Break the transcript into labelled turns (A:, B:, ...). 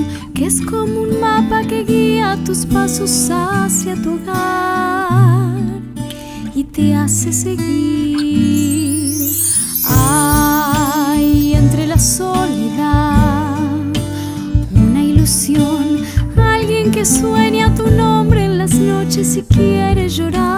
A: que es como un mapa que guía tus pasos hacia tu hogar y te hace seguir. Hay entre la soledad una ilusión, alguien que sueña tu nombre en las noches y quiere llorar.